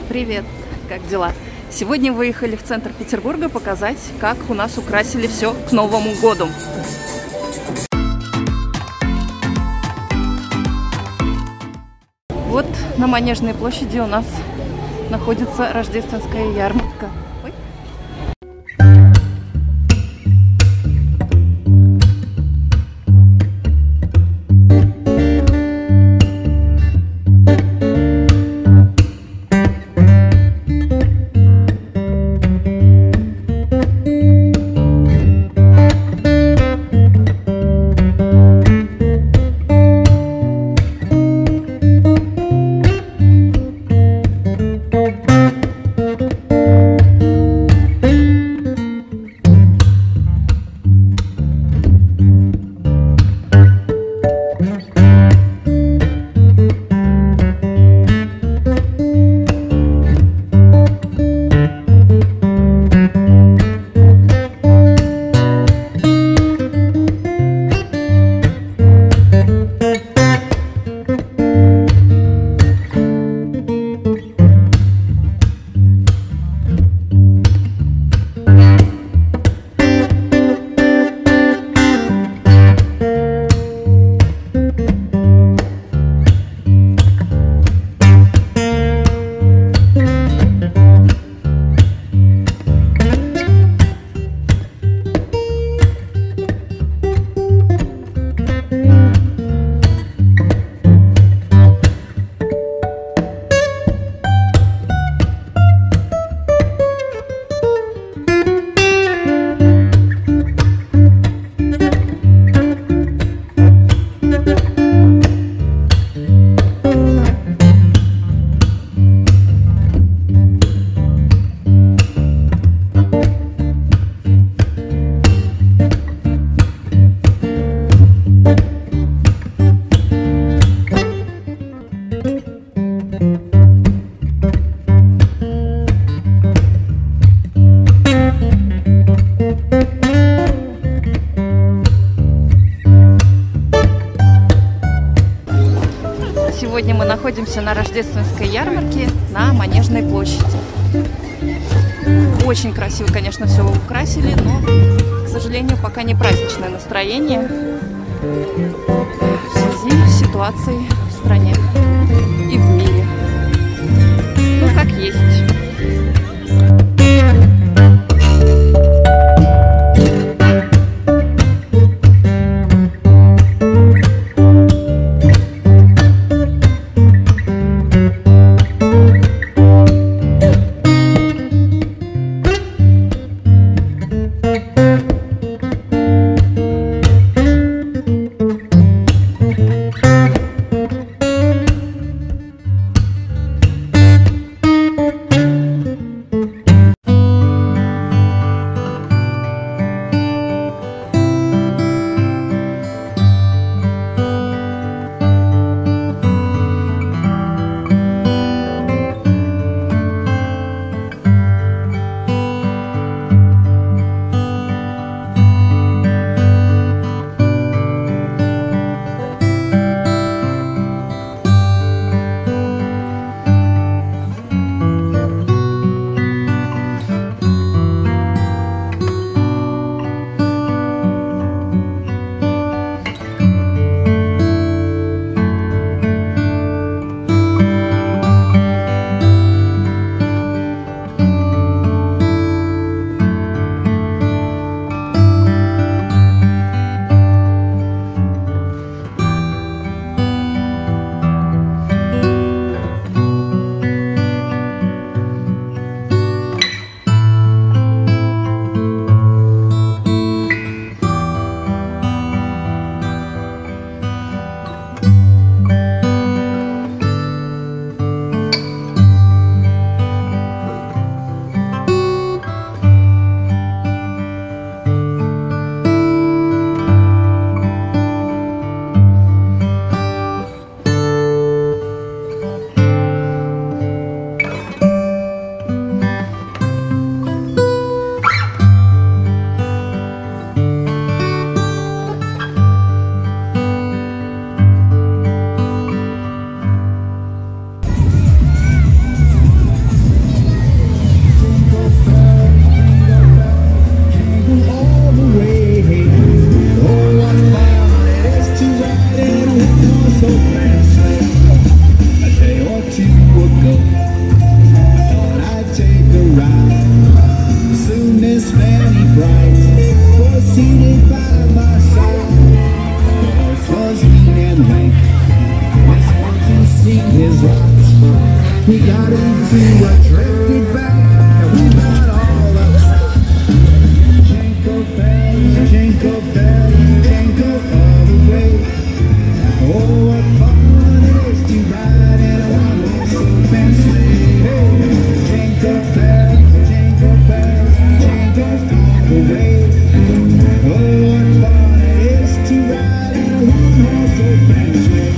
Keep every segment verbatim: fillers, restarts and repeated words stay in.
Привет! Как дела? Сегодня выехали в центр Петербурга показать, как у нас украсили все к Новому году. Вот на Манежной площади у нас находится рождественская ярмарка. Ой. Сегодня мы находимся на рождественской ярмарке на Манежной площади. Очень красиво, конечно, все украсили, но, к сожалению, пока не праздничное настроение в связи с ситуацией в стране и в мире. Ну, как есть. beat his watch. He got into a drifted back, and we got all upset. Jingle bells, jingle bells, jingle all the way. Oh, what fun it is to ride in a one-horse open sleigh. Hey, jingle bells, jingle bells, jingle all the way. Oh, what fun it is to ride in a one-horse open sleigh.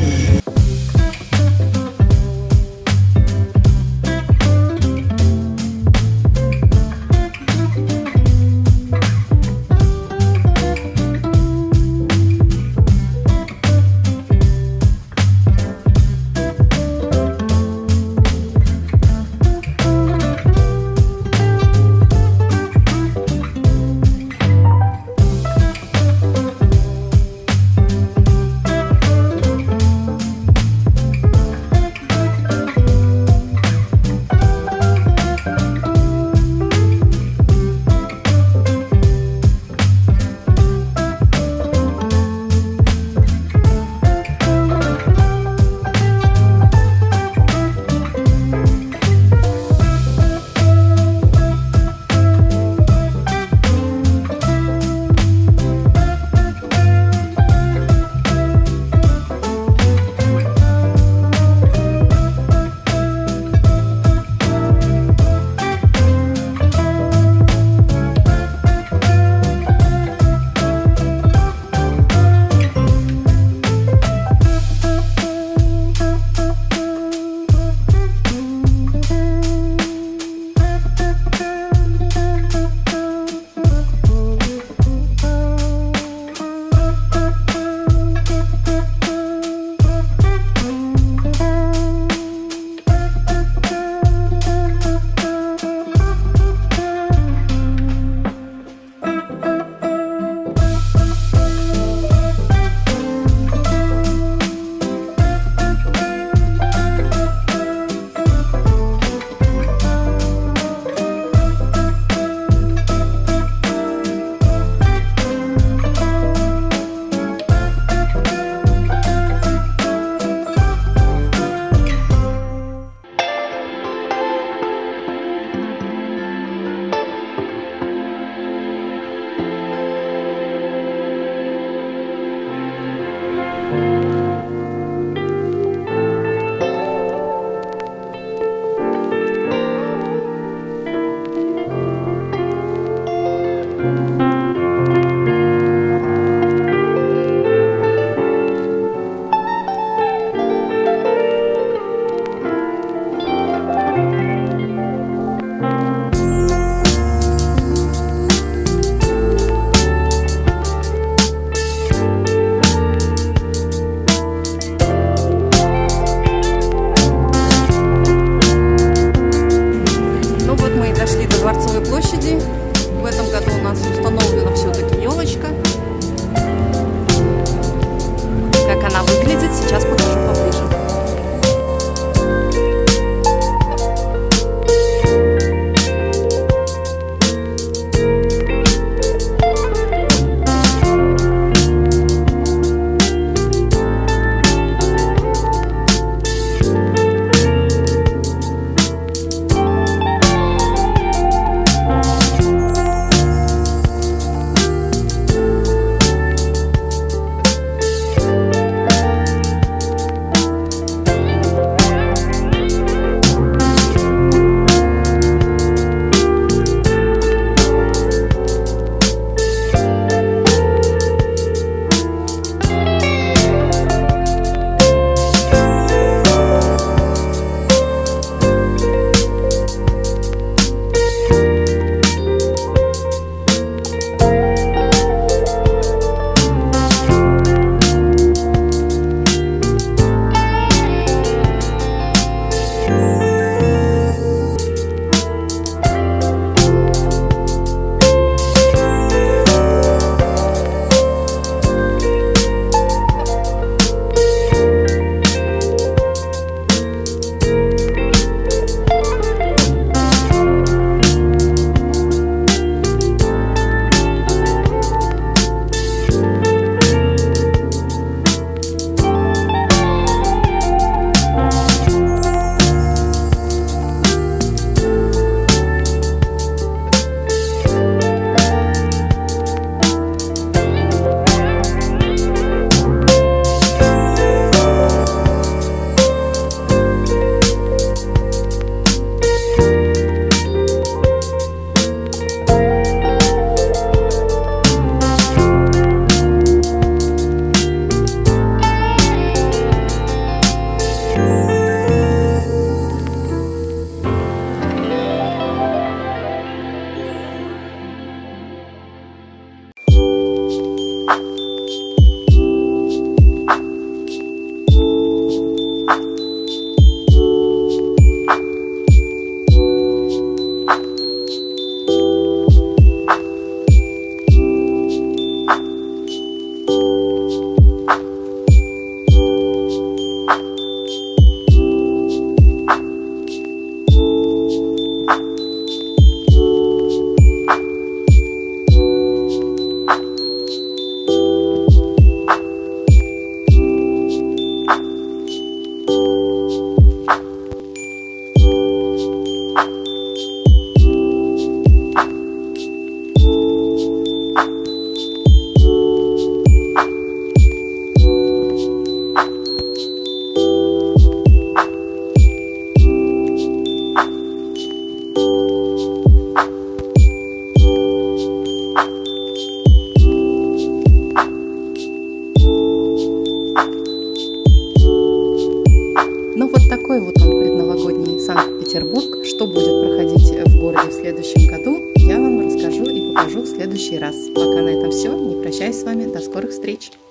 Петербург. Что будет проходить в городе в следующем году, я вам расскажу и покажу в следующий раз. Пока на этом все. Не прощаюсь с вами. До скорых встреч!